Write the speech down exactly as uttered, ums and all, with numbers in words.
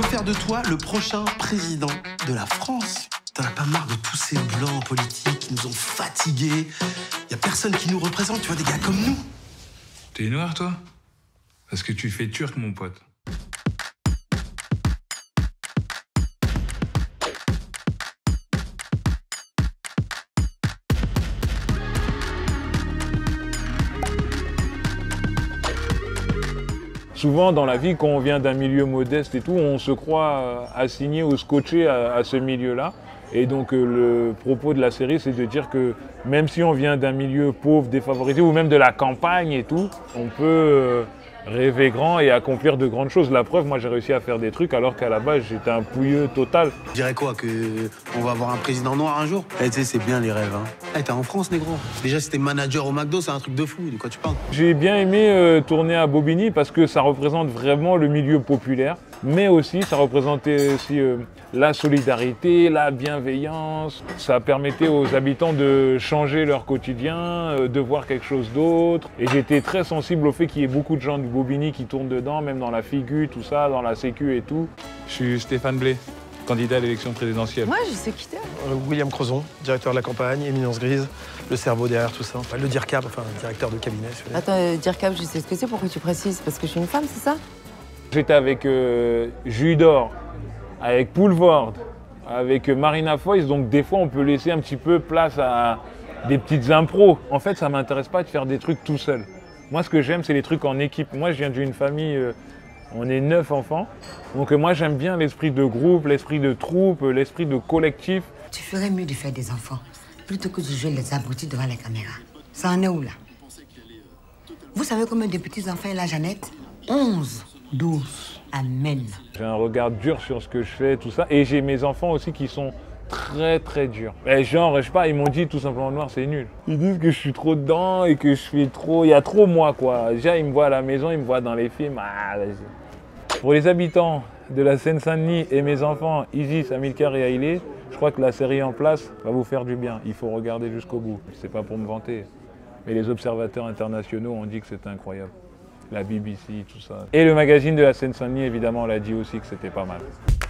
veux faire de toi le prochain président de la France. T'en as pas marre de tous ces blancs politiques qui nous ont fatigués. Y a personne qui nous représente, tu vois, des gars comme nous. T'es noir, toi? Parce que tu fais turc, mon pote. Souvent, dans la vie, quand on vient d'un milieu modeste et tout, on se croit assigné ou scotché à, à ce milieu-là. Et donc, euh, le propos de la série, c'est de dire que même si on vient d'un milieu pauvre, défavorisé, ou même de la campagne et tout, on peut euh, rêver grand et accomplir de grandes choses. La preuve, moi, j'ai réussi à faire des trucs alors qu'à la base, j'étais un pouilleux total. Je dirais quoi, que on va avoir un président noir un jour? Eh, tu sais, c'est bien les rêves, hein. Eh, t'es en France, négro. Déjà, si t'es manager au McDo, c'est un truc de fou. De quoi tu parles? J'ai bien aimé euh, tourner à Bobigny parce que ça représente vraiment le milieu populaire, mais aussi ça représentait aussi euh, la solidarité, la bienveillance. Ça permettait aux habitants de changer leur quotidien, euh, de voir quelque chose d'autre. Et j'étais très sensible au fait qu'il y ait beaucoup de gens de Bobigny qui tournent dedans, même dans la Figu, tout ça, dans la Sécu et tout. Je suis Stéphane Blé, candidat à l'élection présidentielle. Moi, je sais qui t'es. Euh, William Crozon, directeur de la campagne, Éminence Grise, le cerveau derrière tout ça. Enfin, le DIRCAP, enfin, directeur de cabinet. Si vous voulez. Attends, euh, DIRCAP, je sais ce que c'est, pourquoi tu précises? Parce que je suis une femme, c'est ça? J'étais avec euh, Judor, avec Poulvord, avec euh, Marina Foïs, donc des fois on peut laisser un petit peu place à des petites impros. En fait, ça m'intéresse pas de faire des trucs tout seul. Moi, ce que j'aime, c'est les trucs en équipe. Moi, je viens d'une famille, euh, on est neuf enfants, donc euh, moi j'aime bien l'esprit de groupe, l'esprit de troupe, euh, l'esprit de collectif. Tu ferais mieux de faire des enfants, plutôt que de jouer les abrutis devant les caméras. Ça en est où, là? Vous savez combien de petits-enfants il a, Jeannette? Onze. Douze. Amen. J'ai un regard dur sur ce que je fais, tout ça. Et j'ai mes enfants aussi qui sont très très durs. Et genre, je sais pas, ils m'ont dit tout simplement noir, c'est nul. Ils disent que je suis trop dedans et que je fais trop. Il y a trop moi, quoi. Déjà, ils me voient à la maison, ils me voient dans les films. Ah, vas-y. Pour les habitants de la Seine-Saint-Denis et mes enfants, Isis, Amilcar et Haïlé, je crois que la série en place va vous faire du bien. Il faut regarder jusqu'au bout. C'est pas pour me vanter. Mais les observateurs internationaux ont dit que c'était incroyable. La B B C, tout ça. Et le magazine de la Seine-Saint-Denis, évidemment, l'a dit aussi que c'était pas mal.